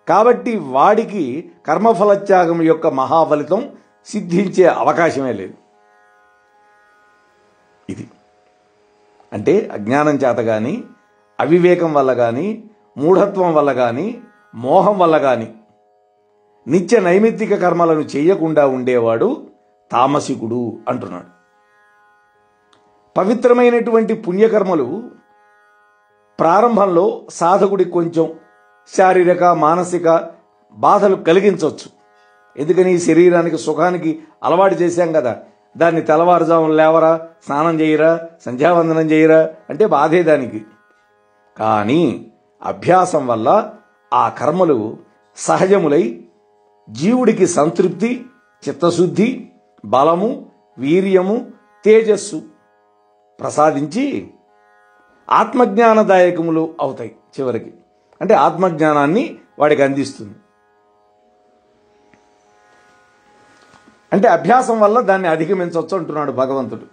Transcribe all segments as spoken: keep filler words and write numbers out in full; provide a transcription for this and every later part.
కాబట్టి వాడికి కర్మఫలత్యాగం యొక్క మహాఫలితం సిద్ధించే అవకాశమే లేదు. ఇది అంటే అజ్ఞానం చేత కానీ, అవివేకం వల్ల కానీ, మూఢత్వం వల్ల కానీ, మోహం వల్ల కానీ నిత్య నైమిత్తిక కర్మలను చేయకుండా ఉండేవాడు తామసికుడు అంటున్నాడు. పవిత్రమైనటువంటి పుణ్యకర్మలు ప్రారంభంలో సాధకుడికి కొంచెం శారీరక మానసిక బాధలు కలిగించవచ్చు. ఎందుకని శరీరానికి సుఖానికి అలవాటు చేశాం కదా, దాన్ని తెల్లవారుజామున లేవరా, స్నానం చేయరా, సంధ్యావందనం చేయరా అంటే బాధే దానికి. కానీ అభ్యాసం వల్ల ఆ కర్మలు సహజములై జీవుడికి సంతృప్తి, చిత్తశుద్ధి, బలము, వీర్యము, తేజస్సు ప్రసాదించి ఆత్మజ్ఞానదాయకములు అవుతాయి చివరికి. అంటే ఆత్మజ్ఞానాన్ని వాడికి అందిస్తుంది. అంటే అభ్యాసం వల్ల దాన్ని అధిగమించవచ్చు అంటున్నాడు భగవంతుడు.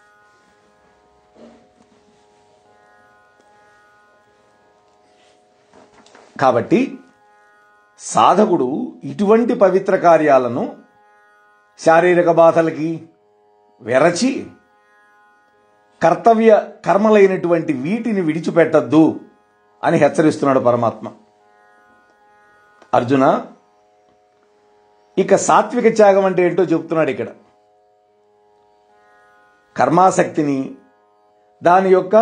కాబట్టి సాధకుడు ఇటువంటి పవిత్ర కార్యాలను శారీరక బాధలకి వెరచి కర్తవ్య కర్మలైనటువంటి వీటిని విడిచిపెట్టద్దు అని హెచ్చరిస్తున్నాడు పరమాత్మ. అర్జున, ఇక సాత్విక త్యాగం అంటే ఏంటో చెప్తున్నాడు ఇక్కడ. కర్మాసక్తిని, దాని యొక్క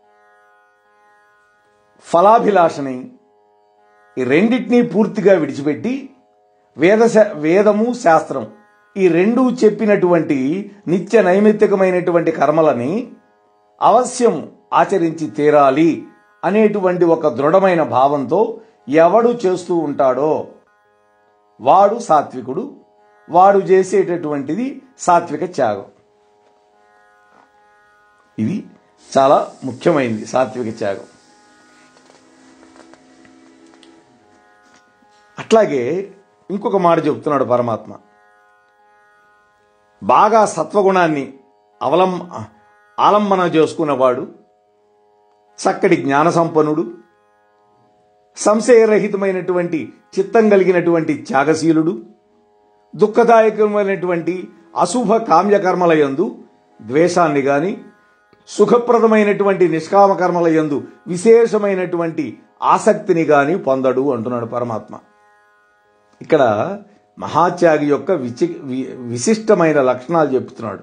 ఫలాభిలాషని, ఈ రెండింటినీ పూర్తిగా విడిచిపెట్టి వేద వేదము శాస్త్రం ఈ రెండు చెప్పినటువంటి నిత్య నైమిత్తికమైనటువంటి కర్మలని అవశ్యం ఆచరించి తీరాలి అనేటువంటి ఒక దృఢమైన భావంతో ఎవడు చేస్తూ ఉంటాడో వాడు సాత్వికుడు. వాడు చేసేటటువంటిది సాత్విక త్యాగం. ఇది చాలా ముఖ్యమైనది సాత్విక త్యాగం. అట్లాగే ఇంకొక మాట చెప్తున్నాడు పరమాత్మ. బాగా సత్వగుణాన్ని అవలం ఆలంబన చేసుకున్నవాడు చక్కటి జ్ఞాన సంపన్నుడు, సంశయరహితమైనటువంటి చిత్తం కలిగినటువంటి త్యాగశీలుడు, దుఃఖదాయకమైనటువంటి అశుభ కామ్యకర్మల యందు ద్వేషాన్ని గాని, సుఖప్రదమైనటువంటి నిష్కామ కర్మల యందు విశేషమైనటువంటి ఆసక్తిని గాని పొందడు అంటున్నాడు పరమాత్మ. ఇక్కడ మహాత్యాగి యొక్క విచి విశిష్టమైన లక్షణాలు చెప్తున్నాడు.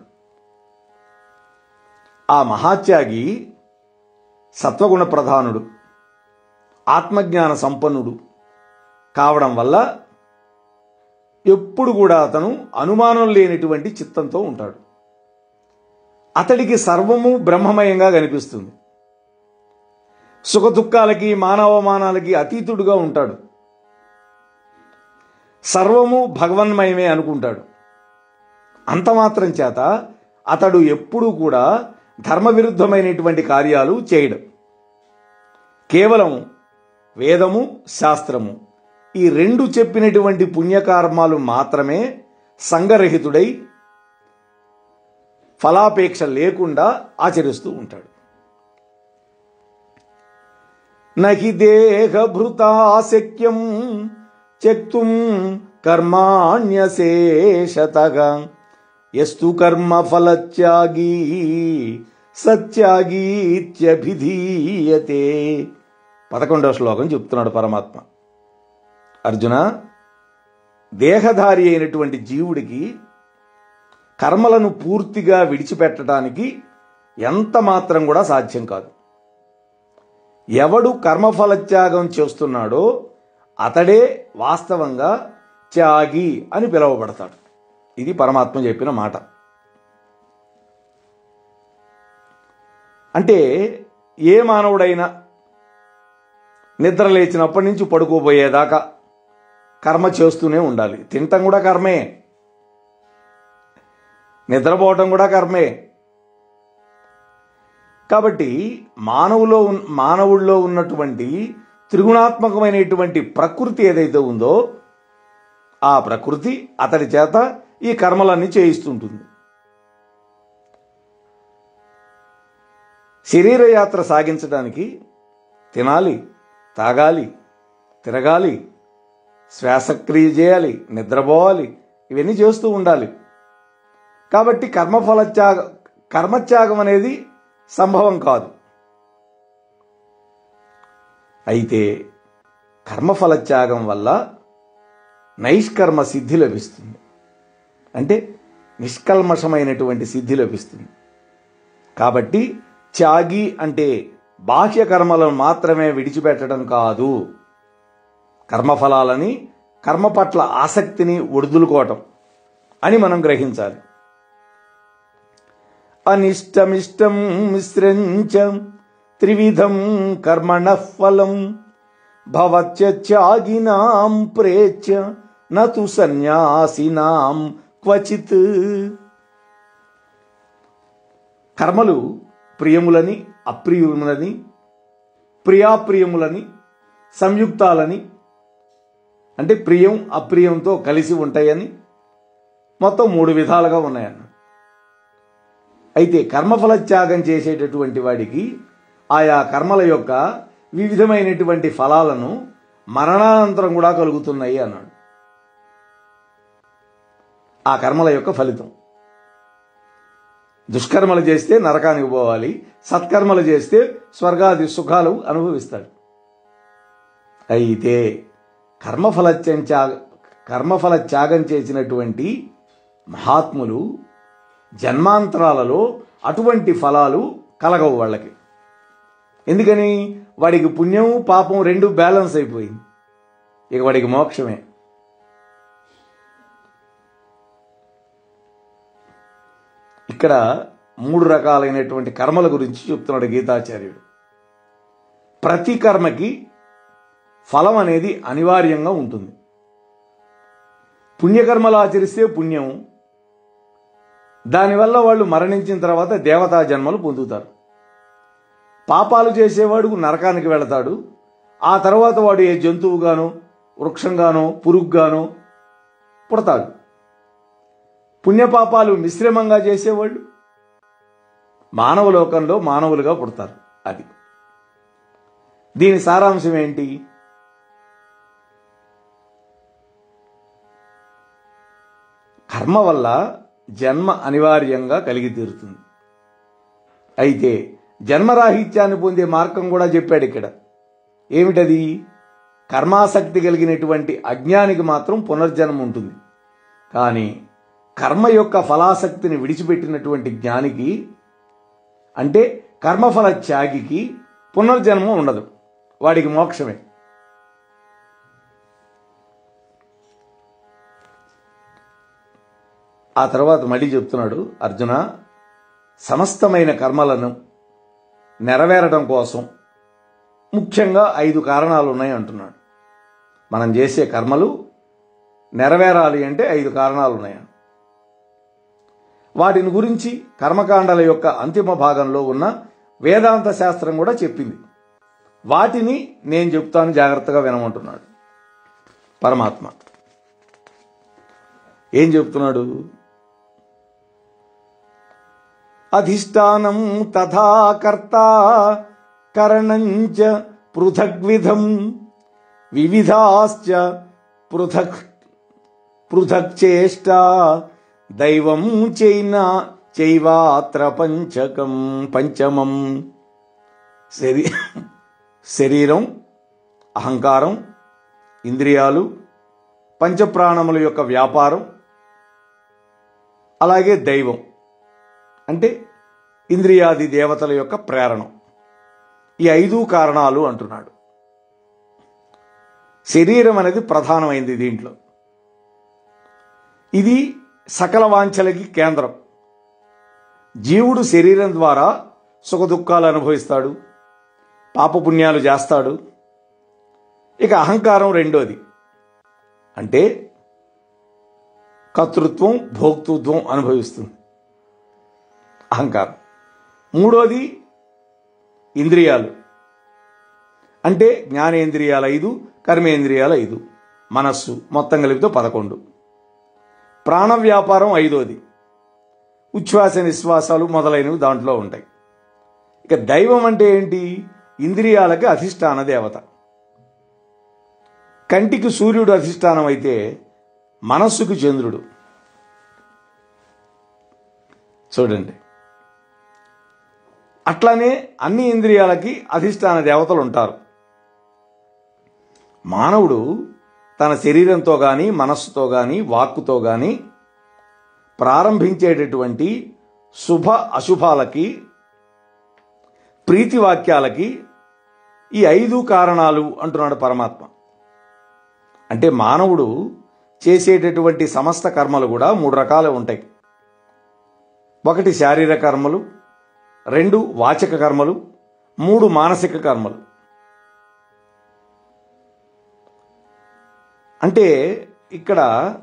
ఆ మహాత్యాగి సత్వగుణ ప్రధానుడు, ఆత్మజ్ఞాన సంపన్నుడు కావడం వల్ల ఎప్పుడు కూడా అతను అనుమానం లేనటువంటి చిత్తంతో ఉంటాడు. అతడికి సర్వము బ్రహ్మమయంగా కనిపిస్తుంది. సుఖ దుఃఖాలకి మానవమానాలకి అతీతుడుగా ఉంటాడు. సర్వము భగవన్మయమే అనుకుంటాడు. అంత మాత్రం చేత అతడు ఎప్పుడూ కూడా ధర్మవిరుద్ధమైనటువంటి కార్యాలు చేయడం. కేవలం వేదము శాస్త్రము ఈ రెండు చెప్పినటువంటి పుణ్యకర్మాలు మాత్రమే సంగరహితుడై ఫలాపేక్ష లేకుండా ఆచరిస్తూ ఉంటాడు. నహి దేహభృతాశక్యం త్యక్తుం కర్మాణ్యశేషతగా యస్తు కర్మఫలత్యాగీ సత్యాగీత్యభిధీయతే. పదకొండవ శ్లోకం చెప్తున్నాడు పరమాత్మ. అర్జున, దేహధారి అయినటువంటి జీవుడికి కర్మలను పూర్తిగా విడిచిపెట్టడానికి ఎంత మాత్రం కూడా సాధ్యం కాదు. ఎవడు కర్మఫలత్యాగం చేస్తున్నాడో అతడే వాస్తవంగా త్యాగి అని పిలువబడతాడు. ఇది పరమాత్మ చెప్పిన మాట. అంటే ఏ మానవుడైనా నిద్ర లేచినప్పటి నుంచి పడుకోబోయేదాకా కర్మ చేస్తూనే ఉండాలి. తినటం కూడా కర్మే, నిద్రపోవటం కూడా కర్మే. కాబట్టి మానవులో మానవుల్లో ఉన్నటువంటి త్రిగుణాత్మకమైనటువంటి ప్రకృతి ఏదైతే ఉందో ఆ ప్రకృతి అతడి చేత ఈ కర్మలన్నీ చేయిస్తుంటుంది. శరీర యాత్ర సాగించడానికి తినాలి, తాగాలి, తిరగాలి, శ్వాసక్రియ చేయాలి, నిద్రపోవాలి, ఇవన్నీ చేస్తూ ఉండాలి. కాబట్టి కర్మఫల త్యాగ కర్మత్యాగం అనేది సంభవం కాదు. అయితే కర్మఫల త్యాగం వల్ల నైష్కర్మ సిద్ధి లభిస్తుంది. అంటే నిష్కల్మషమైనటువంటి సిద్ధి లభిస్తుంది. కాబట్టి త్యాగి అంటే బాహ్య కర్మలను మాత్రమే విడిచిపెట్టడం కాదు, కర్మఫలాలని, కర్మ పట్ల ఆసక్తిని వదులుకోవటం అని మనం గ్రహించాలి. అనిష్టమిష్టం మిశ్రంచ త్రివిధం కర్మణః ఫలం భవత్యాగినాం ప్రేచ్య నతు సన్యాసినాం క్వచిత్. కర్మలు ప్రియములని, అప్రియములని, ప్రియాప్రియములని, సంయుక్తాలని, అంటే ప్రియం అప్రియంతో కలిసి ఉంటాయని మొత్తం మూడు విధాలుగా ఉన్నాయన్న. అయితే కర్మఫల త్యాగం చేసేటటువంటి వాడికి ఆయా కర్మల యొక్క వివిధమైనటువంటి ఫలాలను మరణానంతరం కూడా కలుగుతున్నాయి అన్నాడు. ఆ కర్మల యొక్క ఫలితం. దుష్కర్మలు చేస్తే నరకానికి పోవాలి, సత్కర్మలు చేస్తే స్వర్గాది సుఖాలు అనుభవిస్తాడు. అయితే కర్మఫల త్యాగ కర్మఫల త్యాగం చేసినటువంటి మహాత్ములు జన్మాంతరాలలో అటువంటి ఫలాలు కలగవు వాళ్ళకి. ఎందుకని? వాడికి పుణ్యం పాపం రెండు బ్యాలెన్స్ అయిపోయింది. ఇక వాడికి మోక్షమే. ఇక్కడ మూడు రకాలైనటువంటి కర్మల గురించి చెప్తున్నాడు గీతాచార్యుడు. ప్రతి కర్మకి ఫలం అనేది అనివార్యంగా ఉంటుంది. పుణ్యకర్మలు ఆచరిస్తే పుణ్యం, దానివల్ల వాళ్ళు మరణించిన తర్వాత దేవతా జన్మలు పొందుతారు. పాపాలు చేసేవాడు నరకానికి వెళతాడు. ఆ తర్వాత వాడు ఏ జంతువుగానో, వృక్షంగానో, పురుగుగానో పుడతాడు. పుణ్యపాపాలు మిశ్రమంగా చేసేవాళ్ళు మానవ లోకంలో మానవులుగా పుడతారు. అది దీని సారాంశం ఏంటి? కర్మ వల్ల జన్మ అనివార్యంగా కలిగి తీరుతుంది. అయితే జన్మరాహిత్యాన్ని పొందే మార్గం కూడా చెప్పాడు ఇక్కడ. ఏమిటది? కర్మాసక్తి కలిగినటువంటి అజ్ఞానికి మాత్రం పునర్జన్మ ఉంటుంది. కానీ కర్మ యొక్క ఫలాసక్తిని విడిచిపెట్టినటువంటి జ్ఞానికి, అంటే కర్మఫల త్యాగికి పునర్జన్మ ఉండదు. వాడికి మోక్షమే. ఆ తర్వాత మళ్ళీ చెప్తున్నాడు, అర్జున, సమస్తమైన కర్మలను నెరవేరడం కోసం ముఖ్యంగా ఐదు కారణాలు ఉన్నాయి అంటున్నాడు. మనం చేసే కర్మలు నెరవేరాలి అంటే ఐదు కారణాలు ఉన్నాయి. వాటిని గురించి కర్మకాండల యొక్క అంతిమ భాగంలో ఉన్న వేదాంత శాస్త్రం కూడా చెప్పింది. వాటిని నేను చెప్తాను, జాగ్రత్తగా వినమంటున్నాడు పరమాత్మ. ఏం చెప్తున్నాడు? అధిష్టానం తథా కర్త కరణంచ పృథగ్విధం వివిధాశ్చ పృథక్ పృథక్ చేష్ట దైవం చైనా చైవాత్ర పంచకం పంచమం. శరీ శరీరం, అహంకారం, ఇంద్రియాలు, పంచప్రాణముల యొక్క వ్యాపారం, అలాగే దైవం అంటే ఇంద్రియాది దేవతల యొక్క ప్రేరణ. ఈ ఐదు కారణాలు అంటున్నాడు. శరీరం అనేది ప్రధానమైంది దీంట్లో. ఇది సకల వాంఛలకి కేంద్రం. జీవుడు శరీరం ద్వారా సుఖ దుఃఖాలు అనుభవిస్తాడు, పాపపుణ్యాలు చేస్తాడు. ఇక అహంకారం రెండోది, అంటే కర్తృత్వం, భోక్తృత్వం అనుభవిస్తుంది అహంకారం. మూడోది ఇంద్రియాలు, అంటే జ్ఞానేంద్రియాలు ఐదు, కర్మేంద్రియాలు ఐదు, మనస్సు మొత్తం కలిపితే పదకొండు. ప్రాణ వ్యాపారం ఐదోది, ఉచ్ఛ్వాస నిశ్వాసాలు మొదలైనవి దాంట్లో ఉంటాయి. ఇక దైవం అంటే ఏంటి? ఇంద్రియాలకి అధిష్టాన దేవత. కంటికి సూర్యుడు అధిష్టానం అయితే మనస్సుకు చంద్రుడు. చూడండి, అట్లానే అన్ని ఇంద్రియాలకి అధిష్టాన దేవతలు ఉంటారు. మానవుడు తన శరీరంతో కానీ, మనస్సుతో కానీ, వాక్కుతో కానీ ప్రారంభించేటటువంటి శుభ అశుభాలకి, ప్రీతి వాక్యాలకి ఈ ఐదు కారణాలు అంటున్నాడు పరమాత్మ. అంటే మానవుడు చేసేటటువంటి సమస్త కర్మలు కూడా మూడు రకాలు ఉంటాయి. ఒకటి శారీరక కర్మలు, రెండు వాచక కర్మలు, మూడు మానసిక కర్మలు. అంటే ఇక్కడ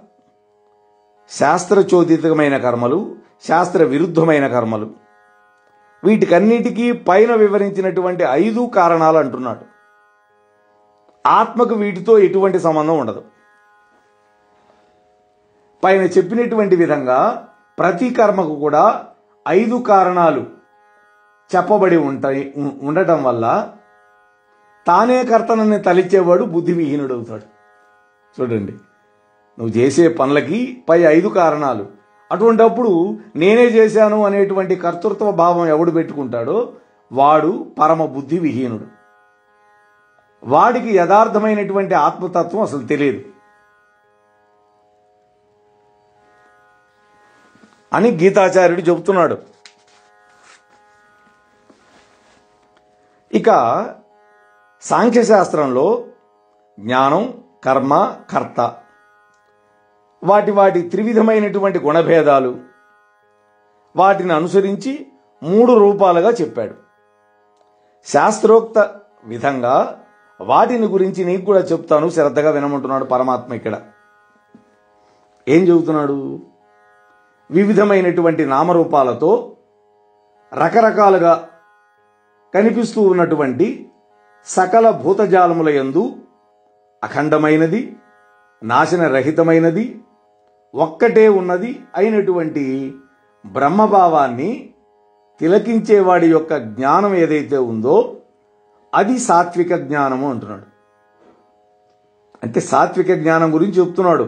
శాస్త్రచోదితమైన కర్మలు, శాస్త్ర విరుద్ధమైన కర్మలు, వీటికన్నిటికీ పైన వివరించినటువంటి ఐదు కారణాలు అంటున్నాడు. ఆత్మకు వీటితో ఎటువంటి సంబంధం ఉండదు. పైన చెప్పినటువంటి విధంగా ప్రతి కర్మకు కూడా ఐదు కారణాలు చెప్పబడి ఉంటాయి. ఉండటం వల్ల తానే కర్తనని తలిచేవాడు బుద్ధి విహీనుడవుతాడు. చూడండి, నువ్వు చేసే పనులకి పై ఐదు కారణాలు. అటువంటప్పుడు నేనే చేశాను అనేటువంటి కర్తృత్వ భావం ఎవడు పెట్టుకుంటాడో వాడు పరమ బుద్ధి విహీనుడు. వాడికి యథార్థమైనటువంటి ఆత్మతత్వం అసలు తెలియదు అని గీతాచార్యుడు చెబుతున్నాడు. ఇక సాంఖ్యశాస్త్రంలో జ్ఞానం, కర్మ, కర్త, వాటి వాటి త్రివిధమైనటువంటి గుణభేదాలు, వాటిని అనుసరించి మూడు రూపాలుగా చెప్పాడు. శాస్త్రోక్త విధంగా వాటిని గురించి నీకు కూడా చెప్తాను, శ్రద్ధగా వినమంటున్నాడు పరమాత్మ. ఇక్కడ ఏం చెబుతున్నాడు? వివిధమైనటువంటి నామరూపాలతో రకరకాలుగా కనిపిస్తూ ఉన్నటువంటి సకల భూతజాలముల యందు అఖండమైనది, నాశనరహితమైనది, ఒక్కటే ఉన్నది అయినటువంటి బ్రహ్మభావాన్ని తిలకించేవాడి యొక్క జ్ఞానం ఏదైతే ఉందో అది సాత్విక జ్ఞానము అంటున్నాడు. అంటే సాత్విక జ్ఞానం గురించి చెప్తున్నాడు.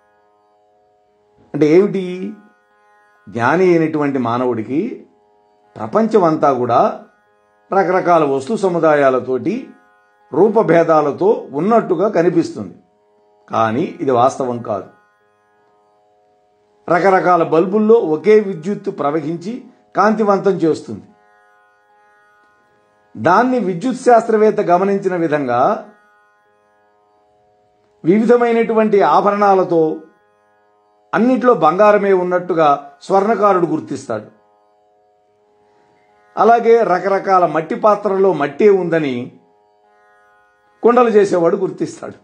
అంటే ఏమిటి? జ్ఞాని అయినటువంటి మానవుడికి ప్రపంచమంతా కూడా రకరకాల వస్తు సముదాయాలతోటి, రూపభేదాలతో ఉన్నట్టుగా కనిపిస్తుంది. కానీ ఇది వాస్తవం కాదు. రకరకాల బల్బుల్లో ఒకే విద్యుత్తు ప్రవహించి కాంతివంతం చేస్తుంది. దాన్ని విద్యుత్ శాస్త్రవేత్త గమనించిన విధంగా వివిధమైనటువంటి ఆభరణాలతో అన్నిట్లో బంగారమే ఉన్నట్టుగా స్వర్ణకారుడు గుర్తిస్తాడు. అలాగే రకరకాల మట్టి పాత్రల్లో మట్టే ఉందని కుండలు చేసేవాడు గుర్తిస్తాడు.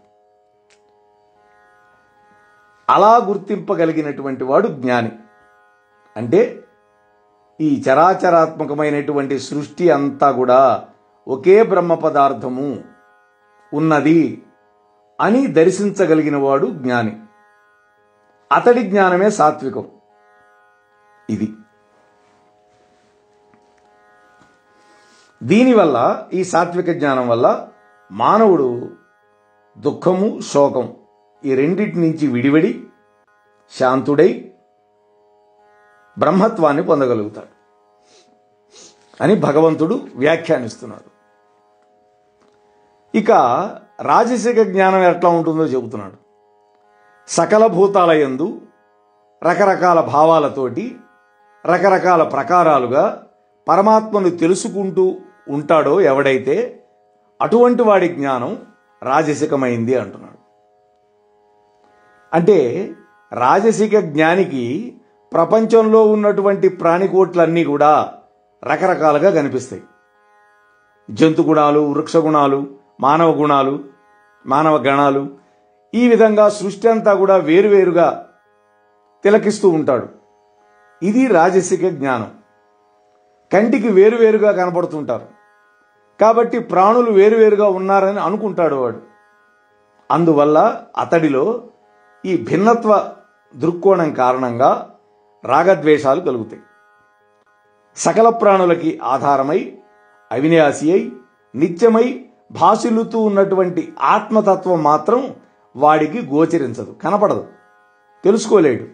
అలా గుర్తింపగలిగినటువంటి వాడు జ్ఞాని. అంటే ఈ చరాచరాత్మకమైనటువంటి సృష్టి అంతా కూడా ఒకే బ్రహ్మ పదార్థము ఉన్నది అని దర్శించగలిగిన వాడు జ్ఞాని. అతడి జ్ఞానమే సాత్వికం. ఇది దీనివల్ల, ఈ సాత్విక జ్ఞానం వల్ల మానవుడు దుఃఖము, శోకం ఈ రెండింటి నుంచి విడివడి శాంతుడై బ్రహ్మత్వాన్ని పొందగలుగుతాడు అని భగవంతుడు వ్యాఖ్యానిస్తున్నాడు. ఇక రాజసిక జ్ఞానం ఎట్లా ఉంటుందో చెబుతున్నాడు. సకల భూతాలయందు రకరకాల భావాలతోటి రకరకాల ప్రకారాలుగా పరమాత్మను తెలుసుకుంటూ ఉంటాడో ఎవడైతే, అటువంటి వాడి జ్ఞానం రాజసికమైంది అంటున్నాడు. అంటే రాజసిక జ్ఞానికి ప్రపంచంలో ఉన్నటువంటి ప్రాణికోట్లన్నీ కూడా రకరకాలుగా కనిపిస్తాయి. జంతు గుణాలు, వృక్ష గుణాలు, మానవ గుణాలు, మానవ గణాలు, ఈ విధంగా సృష్టి అంతా కూడా వేరువేరుగా తిలకిస్తూ ఉంటాడు. ఇది రాజసిక జ్ఞానం. కంటికి వేరువేరుగా కనపడుతుంటారు కాబట్టి ప్రాణులు వేరువేరుగా ఉన్నారని అనుకుంటాడు వాడు. అందువల్ల అతడిలో ఈ భిన్నత్వ దృక్కోణం కారణంగా రాగద్వేషాలు కలుగుతాయి. సకల ప్రాణులకి ఆధారమై, అవినాశి అయి, నిత్యమై భాసిల్లుతూ ఉన్నటువంటి ఆత్మతత్వం మాత్రం వాడికి గోచరించదు, కనపడదు, తెలుసుకోలేడు.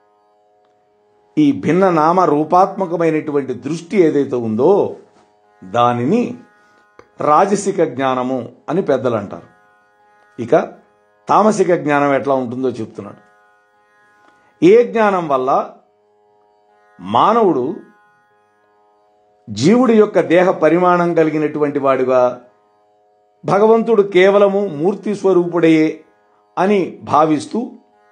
ఈ భిన్న నామ రూపాత్మకమైనటువంటి దృష్టి ఏదైతే ఉందో దానిని రాజసిక జ్ఞానము అని పెద్దలు అంటారు. ఇక తామసిక జ్ఞానం ఎట్లా ఉంటుందో చెప్తున్నాడు. ఏ జ్ఞానం వల్ల మానవుడు జీవుడి యొక్క దేహ పరిమాణం కలిగినటువంటి వాడుగా భగవంతుడు కేవలము మూర్తి స్వరూపుడయే అని భావిస్తూ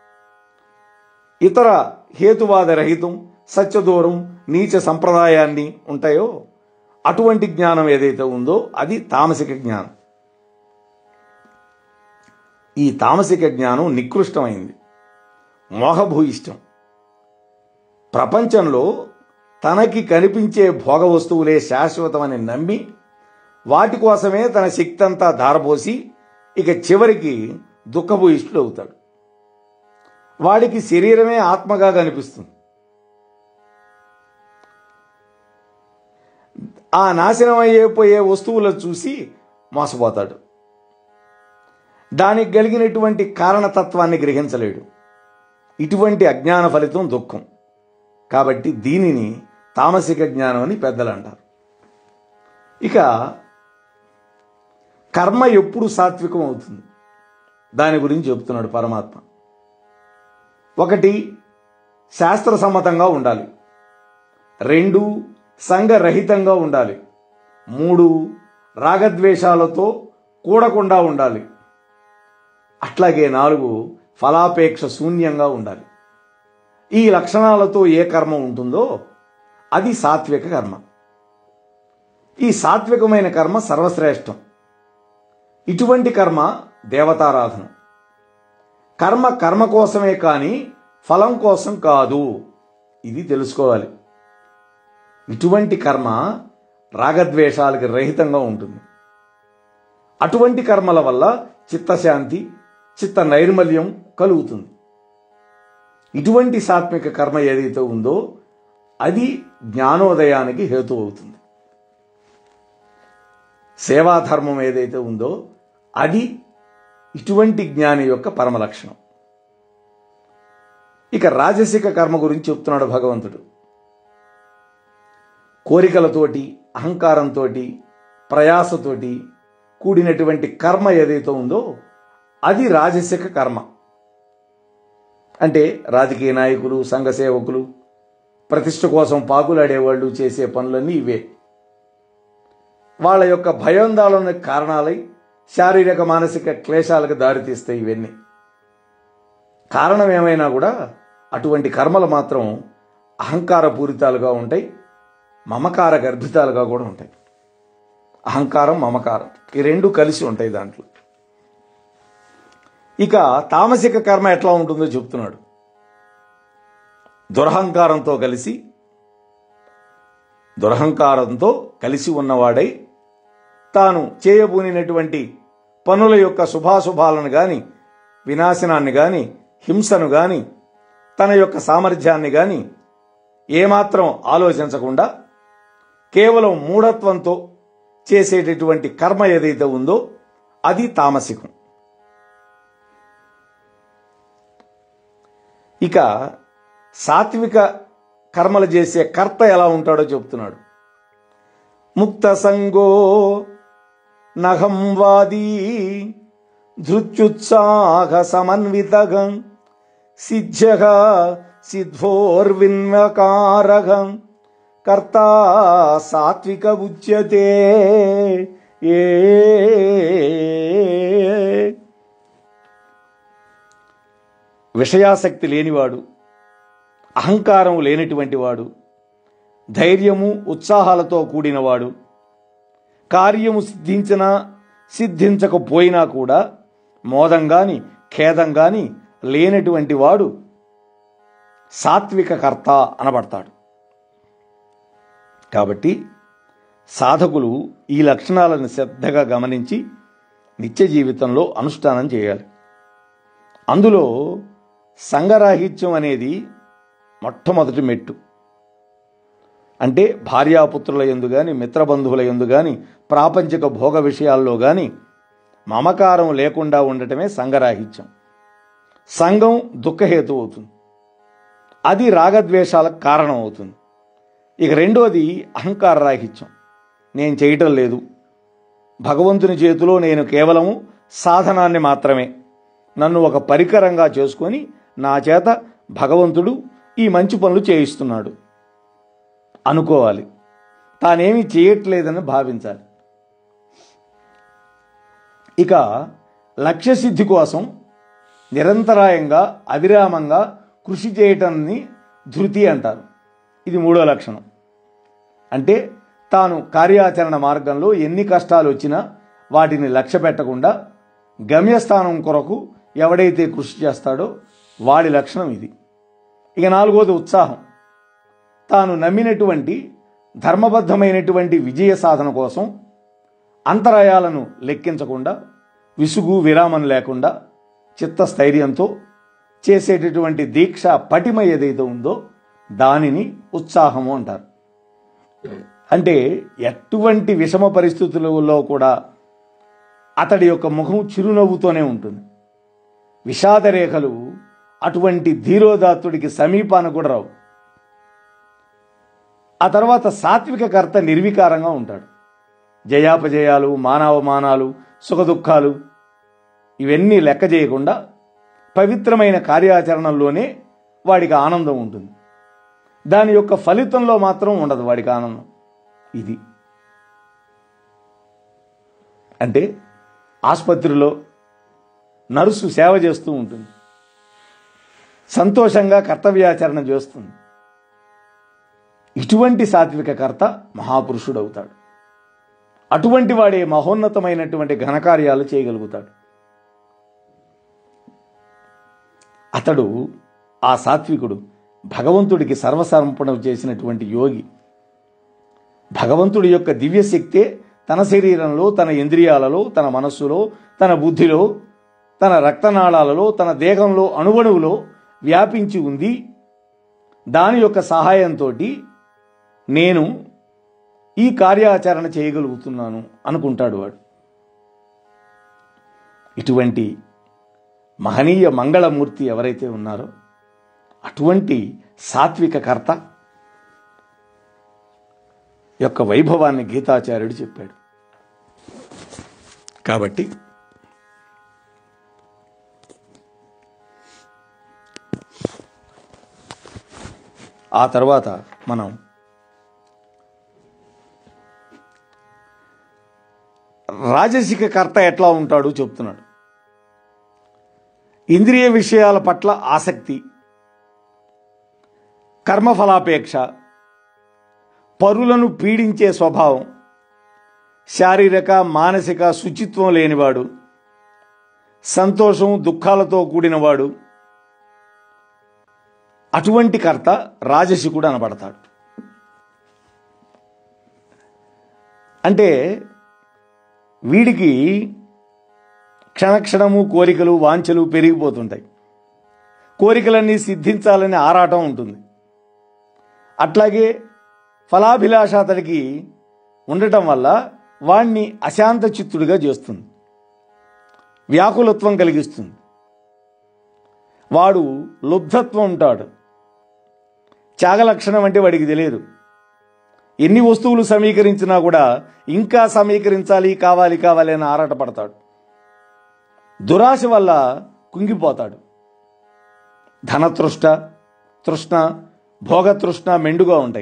ఇతర హేతువాద రహితం, సత్యదూరం, నీచ సంప్రదాయాన్ని ఉంటాయో అటువంటి జ్ఞానం ఏదైతే ఉందో అది తామసిక జ్ఞానం. ఈ తామసిక జ్ఞానం నికృష్టమైంది, మోహభూయిష్టం. ప్రపంచంలో తనకి కనిపించే భోగ వస్తువులే శాశ్వతమని నమ్మి వాటి కోసమే తన శక్తి అంతా ధారపోసి ఇక చివరికి దుఃఖభూయిష్ఠుడు అవుతాడు. వాడికి శరీరమే ఆత్మగా కనిపిస్తుంది. ఆ నాశనం అయిపోయే వస్తువులను చూసి మోసపోతాడు. దానికి కలిగినటువంటి కారణతత్వాన్ని గ్రహించలేడు. ఇటువంటి అజ్ఞాన ఫలితం దుఃఖం. కాబట్టి దీనిని తామసిక జ్ఞానం అని పెద్దలు అంటారు. ఇక కర్మ ఎప్పుడు సాత్వికం అవుతుంది దాని గురించి చెప్తున్నాడు పరమాత్మ. ఒకటి, శాస్త్ర సమ్మతంగా ఉండాలి. రెండు, సంఘరహితంగా ఉండాలి. మూడు, రాగద్వేషాలతో కూడకుండా ఉండాలి. అట్లాగే నాలుగు, ఫలాపేక్ష శూన్యంగా ఉండాలి. ఈ లక్షణాలతో ఏ కర్మ ఉంటుందో అది సాత్విక కర్మ. ఈ సాత్వికమైన కర్మ సర్వశ్రేష్టం. ఇటువంటి కర్మ దేవతారాధన. కర్మ కర్మ కోసమే కానీ ఫలం కోసం కాదు, ఇది తెలుసుకోవాలి. ఇటువంటి కర్మ రాగద్వేషాలకి రహితంగా ఉంటుంది. అటువంటి కర్మల వల్ల చిత్తశాంతి, చిత్త నైర్మల్యం కలుగుతుంది. ఇటువంటి సాత్విక కర్మ ఏదైతే ఉందో అది జ్ఞానోదయానికి హేతు అవుతుంది. సేవాధర్మం ఏదైతే ఉందో అది ఇటువంటి జ్ఞాని యొక్క పరమ లక్షణం. ఇక రాజసిక కర్మ గురించి చెప్తున్నాడు భగవంతుడు. కోరికలతోటి, అహంకారంతో, ప్రయాసతోటి కూడినటువంటి కర్మ ఏదైతే ఉందో అది రాజసిక కర్మ. అంటే రాజకీయ నాయకులు, సంఘ సేవకులు, ప్రతిష్ట కోసం పాకులాడేవాళ్ళు చేసే పనులన్నీ ఇవే. వాళ్ళ యొక్క భయోందాలకు కారణాలై శారీరక మానసిక క్లేశాలకు దారితీస్తాయి ఇవన్నీ. కారణం ఏమైనా కూడా అటువంటి కర్మలు మాత్రం అహంకార పూరితాలుగా ఉంటాయి, మమకార గర్భితాలుగా కూడా ఉంటాయి. అహంకారం, మమకారం ఈ రెండు కలిసి ఉంటాయి దాంట్లో. ఇక తామసిక కర్మ ఎట్లా ఉంటుందో చెప్తున్నాడు. దురహంకారంతో కలిసి దురహంకారంతో కలిసి ఉన్నవాడై తాను చేయబూనినటువంటి పనుల యొక్క శుభాశుభాలను గాని, వినాశనాన్ని గాని, హింసను గాని, తన యొక్క సామర్థ్యాన్ని గాని ఏమాత్రం ఆలోచించకుండా కేవలం మూఢత్వంతో చేసేటటువంటి కర్మ ఏదైతే ఉందో అది తామసికం. ఇక సాత్విక కర్మలు చేసే కర్త ఎలా ఉంటాడో చెప్తున్నాడు. ముక్త సంగో నహంవాదీ ధృత్యుత్సాహ సమన్వితగం సిద్ధ్యః సిద్ధ్వోర్విన్వకారగం కర్త సాత్విక ఉచ్యతే. ఏ విషయాసక్తి లేనివాడు, అహంకారం లేనటువంటి వాడు, ధైర్యము ఉత్సాహాలతో కూడినవాడు, కార్యము సిద్ధించినా సిద్ధించకపోయినా కూడా మోదం గాని ఖేదం గాని లేనటువంటి వాడు సాత్విక కర్త అనబడతాడు. కాబట్టి సాధకులు ఈ లక్షణాలను శ్రద్ధగా గమనించి నిత్య జీవితంలో అనుష్ఠానం చేయాలి. అందులో సంఘరాహిత్యం అనేది మొట్టమొదటి మెట్టు. అంటే భార్యాపుత్రుల యందు కానీ మిత్రబంధువుల యందు కానీ ప్రాపంచిక భోగ విషయాల్లో కానీ మమకారం లేకుండా ఉండటమే సంఘరాహిత్యం. సంఘం దుఃఖహేతు అవుతుంది, అది రాగద్వేషాలకు కారణం అవుతుంది. ఇక రెండోది అహంకార రాహిత్యం. నేను చేయటం లేదు, భగవంతుని చేతిలో నేను కేవలము సాధనాన్ని మాత్రమే, నన్ను ఒక పరికరంగా చేసుకొని నా చేత భగవంతుడు ఈ మంచి పనులు చేయిస్తున్నాడు అనుకోవాలి. తానేమీ చేయట్లేదని భావించాలి. ఇక లక్ష్యసిద్ధి కోసం నిరంతరాయంగా అవిరామంగా కృషి చేయటాన్ని ధృతి అంటారు. ఇది మూడో లక్షణం. అంటే తాను కార్యాచరణ మార్గంలో ఎన్ని కష్టాలు వచ్చినా వాటిని లక్ష్య పెట్టకుండా గమ్యస్థానం కొరకు ఎవడైతే కృషి చేస్తాడో వాడి లక్షణం ఇది. ఇక నాలుగోది ఉత్సాహం. తాను నమ్మినటువంటి ధర్మబద్ధమైనటువంటి విజయ సాధన కోసం అంతరాయాలను లెక్కించకుండా, విసుగు విరామం లేకుండా చిత్తస్థైర్యంతో చేసేటటువంటి దీక్ష పటిమ ఏదైతే ఉందో దానిని ఉత్సాహము అంటారు. అంటే ఎటువంటి విషమ పరిస్థితులలో కూడా అతడి యొక్క ముఖం చిరునవ్వుతోనే ఉంటుంది. విషాదరేఖలు అటువంటి ధీరోదాత్తుడికి సమీపాన కూడా రావు. ఆ తర్వాత సాత్విక కర్త నిర్వికారంగా ఉంటాడు. జయాపజయాలు, మానవమానాలు, సుఖదుఖాలు ఇవన్నీ లెక్క చేయకుండా పవిత్రమైన కార్యాచరణలోనే వాడికి ఆనందం ఉంటుంది. దాని యొక్క ఫలితంలో మాత్రం ఉండదు వాడికి ఆనందం. ఇది అంటే ఆసుపత్రిలో నర్సు సేవ చేస్తూ ఉంటుంది, సంతోషంగా కర్తవ్యాచరణ చేస్తుంది. ఇటువంటి సాత్విక కర్త మహాపురుషుడు అవుతాడు. అటువంటి వాడే మహోన్నతమైనటువంటి ఘనకార్యాలు చేయగలుగుతాడు. అతడు ఆ సాత్వికుడు భగవంతుడికి సర్వసమర్పణ చేసినటువంటి యోగి. భగవంతుడి యొక్క దివ్యశక్తే తన శరీరంలో, తన ఇంద్రియాలలో, తన మనస్సులో, తన బుద్ధిలో, తన రక్తనాళాలలో, తన దేహంలో అణువణువులో వ్యాపించి ఉంది. దాని యొక్క సహాయంతో నేను ఈ కార్యాచరణ చేయగలుగుతున్నాను అనుకుంటాడు వాడు. ఇటువంటి మహనీయ మంగళమూర్తి ఎవరైతే ఉన్నారో అటువంటి సాత్విక కర్త యొక్క వైభవాన్ని గీతాచార్యుడు చెప్పాడు. కాబట్టి ఆ తర్వాత మనం రాజసిక కర్త ఎట్లా ఉంటాడు చెప్తున్నాడు. ఇంద్రియ విషయాల పట్ల ఆసక్తి, కర్మఫలాపేక్ష, పరులను పీడించే స్వభావం, శారీరక మానసిక శుచిత్వం లేనివాడు, సంతోషం దుఃఖాలతో కూడినవాడు, అటువంటి కర్త రాజసికుడు అనబడతాడు. అంటే వీడికి క్షణక్షణము కోరికలు వాంఛలు పెరిగిపోతుంటాయి. కోరికలన్నీ సిద్ధించాలని ఆరాటం ఉంటుంది. అట్లాగే ఫలాభిలాష అతడికి ఉండటం వల్ల వాణ్ణి అశాంత చిత్తుడిగా చేస్తుంది, వ్యాకులత్వం కలిగిస్తుంది. వాడు లుబ్ధత్వం ఉంటాడు. త్యాగలక్షణం అంటే వాడికి తెలియదు. ఎన్ని వస్తువులు సమీకరించినా కూడా ఇంకా సమీకరించాలి, కావాలి కావాలి అని ఆరాటపడతాడు. దురాశ వల్ల కుంగిపోతాడు. ధనతృష్ణ, తృష్ణ, భోగతృష్ణ మెండుగా ఉంటాయి.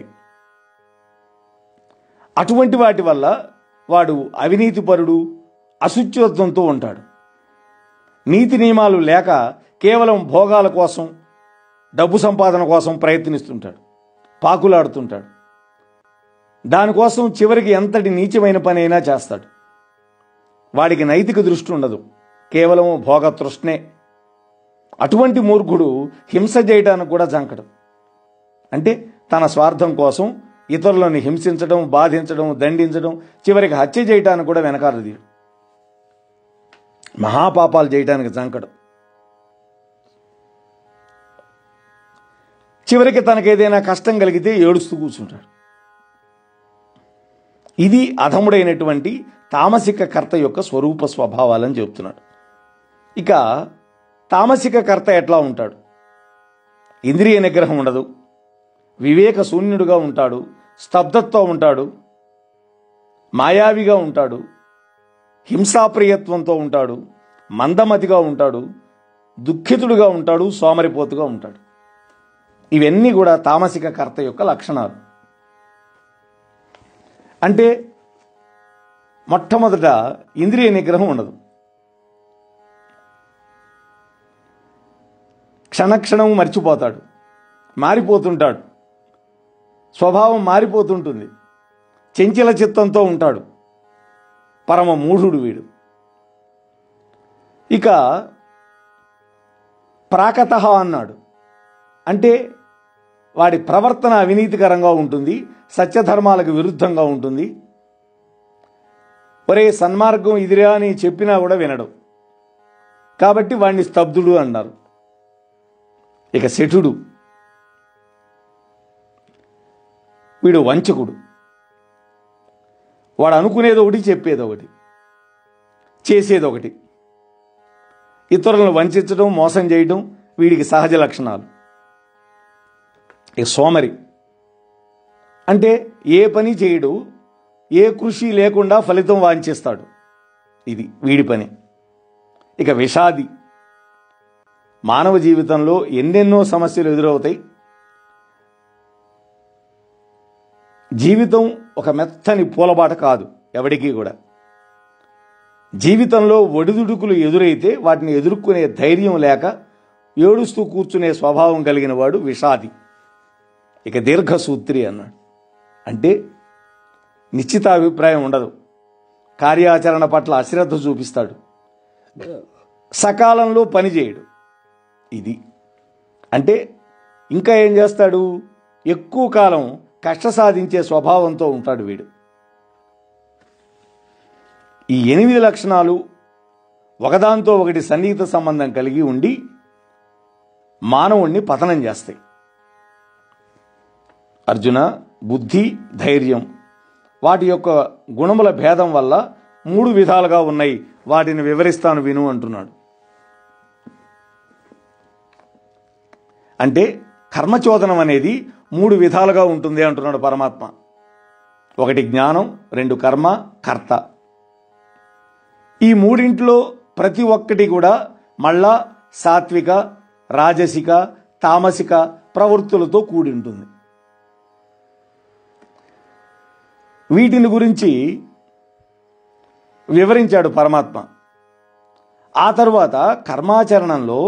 అటువంటి వాటి వల్ల వాడు అవినీతిపరుడు, అశుచిత్వంతో ఉంటాడు. నీతి నియమాలు లేక కేవలం భోగాల కోసం, డబ్బు సంపాదన కోసం ప్రయత్నిస్తుంటాడు, పాకులాడుతుంటాడు. దానికోసం చివరికి ఎంతటి నీచమైన పని అయినా చేస్తాడు. వాడికి నైతిక దృష్టి ఉండదు, కేవలం భోగతృష్ణే. అటువంటి మూర్ఖుడు హింస చేయడానికి కూడా జంకడు. అంటే తన స్వార్థం కోసం ఇతరులను హింసించడం, బాధించడం, దండించడం, చివరికి హత్య చేయడానికి కూడా వెనకాలది. మహాపాపాలు చేయడానికి జంకడు. చివరికి తనకేదైనా కష్టం కలిగితే ఏడుస్తూ కూర్చుంటాడు. ఇది అధముడైనటువంటి తామసిక కర్త యొక్క స్వరూప స్వభావాలని చెప్తున్నాడు. ఇక తామసిక కర్త ఎట్లా ఉంటాడు? ఇంద్రియ నిగ్రహం ఉండదు, వివేక శూన్యుడుగా ఉంటాడు, స్తబ్దత్వం ఉంటాడు, మాయావిగా ఉంటాడు, హింసాప్రియత్వంతో ఉంటాడు, మందమతిగా ఉంటాడు, దుఃఖితుడుగా ఉంటాడు, సోమరిపోతుగా ఉంటాడు. ఇవన్నీ కూడా తామసిక కర్త యొక్క లక్షణాలు. అంటే మొట్టమొదట ఇంద్రియ నిగ్రహం ఉండదు, క్షణక్షణం మర్చిపోతాడు, మారిపోతుంటాడు, స్వభావం మారిపోతుంటుంది, చంచల చిత్తంతో ఉంటాడు, పరమ మూఢుడు వీడు. ఇక ప్రాకతః అన్నాడు అంటే వాడి ప్రవర్తన అవినీతికరంగా ఉంటుంది, సత్యధర్మాలకు విరుద్ధంగా ఉంటుంది. ఒరే సన్మార్గం ఇదిరా అని చెప్పినా కూడా వినడు, కాబట్టి వాడిని స్తబ్దుడు అన్నారు. ఇక శఠుడు, వీడు వంచకుడు. వాడు అనుకునేది ఒకటి, చెప్పేది ఒకటి, చేసేది ఒకటి. ఇతరులను వంచడం, మోసం చేయడం వీడికి సహజ లక్షణాలు. ఇక సోమరి అంటే ఏ పని చేయడు, ఏ కృషి లేకుండా ఫలితం వాంఛిస్తాడు, ఇది వీడి పని. ఇక విషాది, మానవ జీవితంలో ఎన్నెన్నో సమస్యలు ఎదురవుతాయి. జీవితం ఒక మెత్తని పూలబాట కాదు ఎవడికి కూడా. జీవితంలో ఒడిదుడుకులు ఎదురైతే వాటిని ఎదుర్కొనే ధైర్యం లేక ఏడుస్తూ కూర్చునే స్వభావం కలిగిన వాడు విషాది. ఇక దీర్ఘసూత్రి అన్నాడు అంటే నిశ్చిత అభిప్రాయం ఉండదు, కార్యాచరణ పట్ల అశ్రద్ధ చూపిస్తాడు, సకాలంలో పని చేయడు. ఇది అంటే ఇంకా ఏం చేస్తాడు, ఎక్కువ కాలం కష్ట సాధించే స్వభావంతో ఉంటాడు వీడు. ఈ ఎనిమిది లక్షణాలు ఒకదాంతో ఒకటి సన్నిహిత సంబంధం కలిగి ఉండి మానవుణ్ణి పతనం చేస్తాయి. అర్జున, బుద్ధి, ధైర్యం వాటి యొక్క గుణముల భేదం వల్ల మూడు విధాలుగా ఉన్నాయి, వాటిని వివరిస్తాను విను అంటున్నాడు. అంటే కర్మచోదనం అనేది మూడు విధాలుగా ఉంటుంది అంటున్నాడు పరమాత్మ. ఒకటి జ్ఞానం, రెండు కర్మ, కర్త. ఈ మూడింట్లో ప్రతి ఒక్కటి కూడా మళ్ళా సాత్విక, రాజసిక, తామసిక ప్రవృత్తులతో కూడి ఉంటుంది. వీటిని గురించి వివరించాడు పరమాత్మ. ఆ తరువాత కర్మాచరణంలో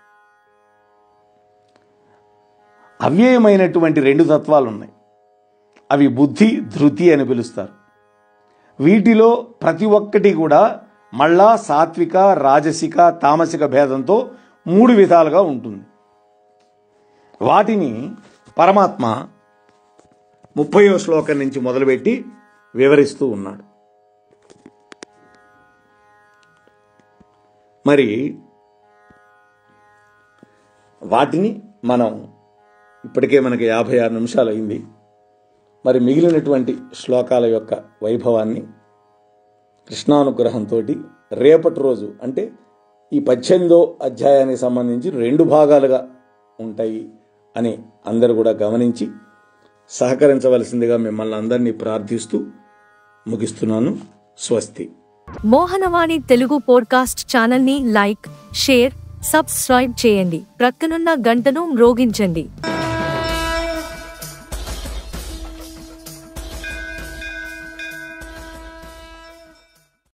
అవ్యయమైనటువంటి రెండు తత్వాలు ఉన్నాయి. అవి బుద్ధి, ధృతి అని పిలుస్తారు. వీటిలో ప్రతి ఒక్కటి కూడా మళ్ళా సాత్విక, రాజసిక, తామసిక భేదంతో మూడు విధాలుగా ఉంటుంది. వాటిని పరమాత్మ ముప్పయో శ్లోకం నుంచి మొదలుపెట్టి వివరిస్తూ ఉన్నాడు. మరి వాటిని మనం ఇప్పటికే మనకి యాభై ఆరు నిమిషాలు అయింది. మరి మిగిలినటువంటి శ్లోకాల యొక్క వైభవాన్ని కృష్ణానుగ్రహంతో రేపటి రోజు అంటే ఈ పద్దెనిమిదో అధ్యాయానికి సంబంధించి రెండు భాగాలుగా ఉంటాయి అని అందరూ కూడా గమనించి సహకరించవలసిందిగా మిమ్మల్ని అందరినీ ప్రార్థిస్తూ ముగిస్తున్నాను. స్వస్తి. మోహనవాణి తెలుగు పోడ్కాస్ట్ ఛానల్ ని లైక్, షేర్, సబ్స్క్రైబ్ చేయండి. ప్రక్కనున్న గంటను మ్రోగించండి.